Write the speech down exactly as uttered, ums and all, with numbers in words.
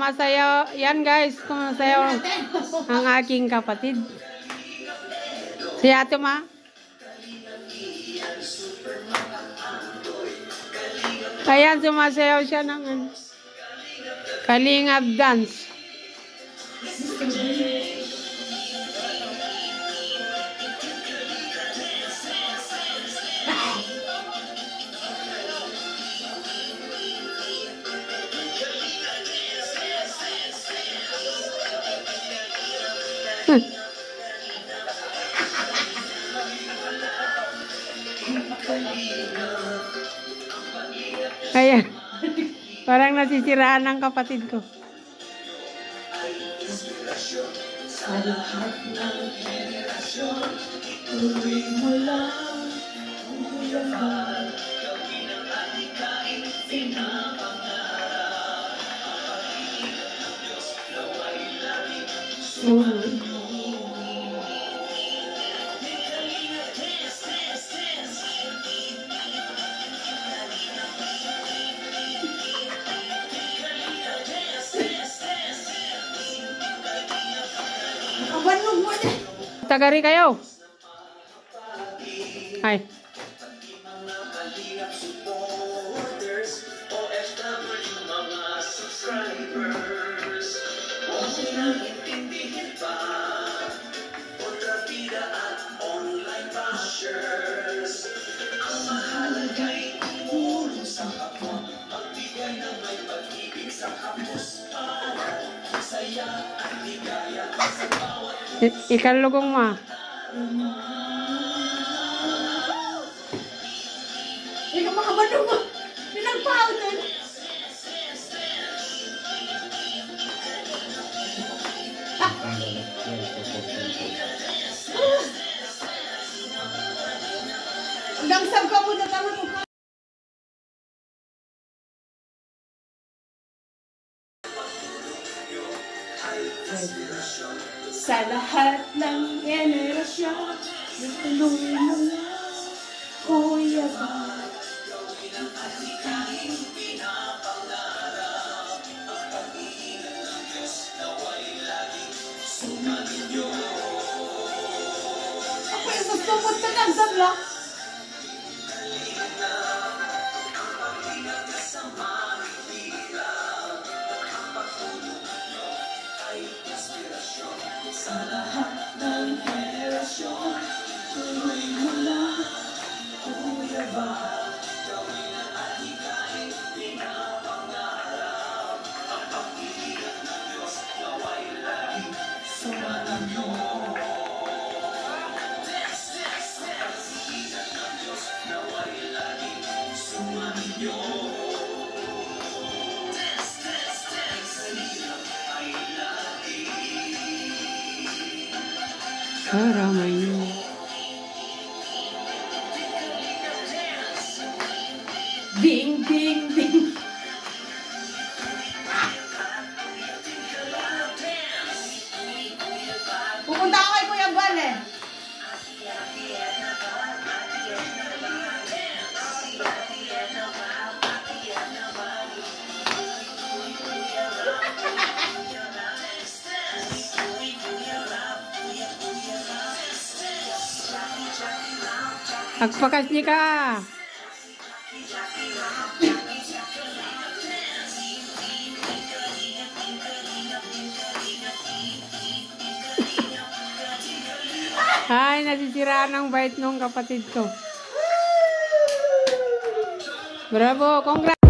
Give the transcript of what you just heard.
sumasayaw. Yan guys, sumasayaw ang aking kapatid. Si Ate Ma. Ayan, sumasayaw siya ng Kalingap dance. Ayan. Parang nasisiraan ng kapatid ko. Sa lahat ng henerasyon, tuloy mo lang, tuloy lang, gawin ang atikain, pinapangarap. Ang pag-ibig ng Diyos, nawa'y laging sumunod mo. Tagari kayo. Hai. Ikan lugong mah. Ikaw makabadong mo. Pinagpao din. Hanggang sab ka muna tama mo. Sa lahat ng henerasyon, tuloy mo lang, Kuya Bal. Gawin ang atikain, pinapangarap. Ang pag-ibig ng Diyos, nawa'y laging sumaninyo. Ako yung susumot ka lang, sabla. Sa lahat ng henerasyon, tuloy mo lang, Kuya Bal. Gawin ang atikain, pinapangarap. Ang pag-ibig ng Diyos, nawa'y laging sumaninyo. Ang pag-ibig ng Diyos, nawa'y laging sumaninyo. Karamay niyo. Ding, ding, ding. Pupunta ako kay Kuya Bal eh. Agpakas niya ka. Ay, nasisiraan ang bait nung kapatid ko. Bravo, congrats.